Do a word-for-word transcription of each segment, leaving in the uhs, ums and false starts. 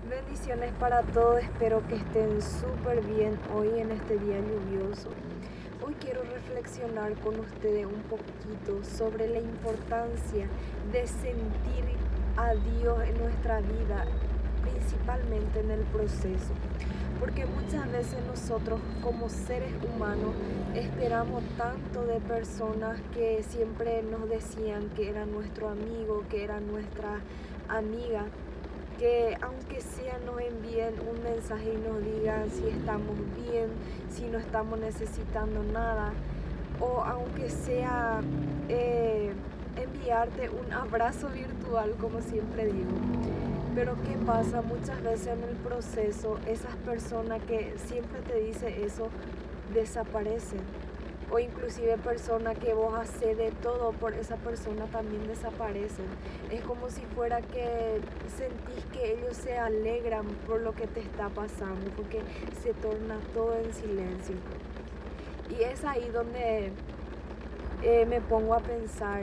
Bendiciones para todos, espero que estén súper bien hoy en este día lluvioso. Hoy quiero reflexionar con ustedes un poquito sobre la importancia de sentir a Dios en nuestra vida, principalmente en el proceso. Porque muchas veces nosotros como seres humanos esperamos tanto de personas que siempre nos decían que era nuestro amigo, que era nuestra amiga, que aunque sea nos envíen un mensaje y nos digan si estamos bien, si no estamos necesitando nada, o aunque sea eh, enviarte un abrazo virtual, como siempre digo. Pero ¿qué pasa? Muchas veces en el proceso esas personas que siempre te dicen eso desaparecen. O inclusive personas que vos haces de todo por esa persona también desaparecen. Es como si fuera que sentís que ellos se alegran por lo que te está pasando, porque se torna todo en silencio. Y es ahí donde eh, me pongo a pensar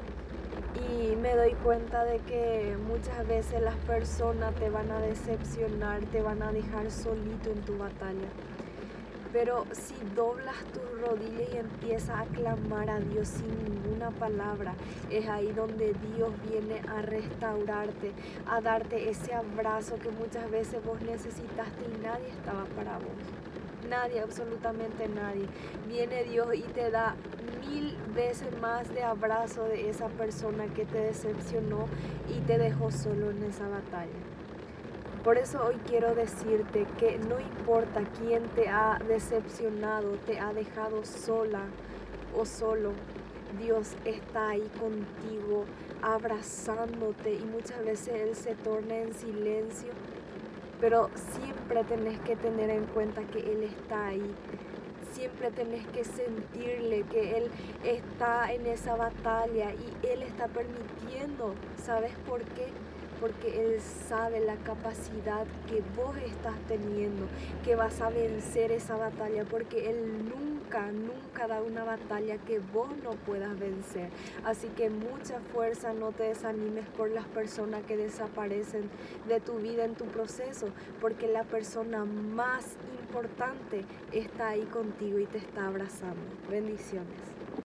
y me doy cuenta de que muchas veces las personas te van a decepcionar, te van a dejar solito en tu batalla. Pero si doblas tus rodillas y empiezas a clamar a Dios sin ninguna palabra, es ahí donde Dios viene a restaurarte, a darte ese abrazo que muchas veces vos necesitaste y nadie estaba para vos. Nadie, absolutamente nadie. Viene Dios y te da mil veces más de abrazo de esa persona que te decepcionó y te dejó solo en esa batalla. Por eso hoy quiero decirte que no importa quién te ha decepcionado, te ha dejado sola o solo, Dios está ahí contigo, abrazándote, y muchas veces Él se torna en silencio, pero siempre tenés que tener en cuenta que Él está ahí. Siempre tenés que sentirle que Él está en esa batalla y Él está permitiendo. ¿Sabes por qué? Porque Él sabe la capacidad que vos estás teniendo, que vas a vencer esa batalla, porque Él nunca, nunca da una batalla que vos no puedas vencer. Así que mucha fuerza, no te desanimes por las personas que desaparecen de tu vida en tu proceso, porque la persona más importante está ahí contigo y te está abrazando. Bendiciones.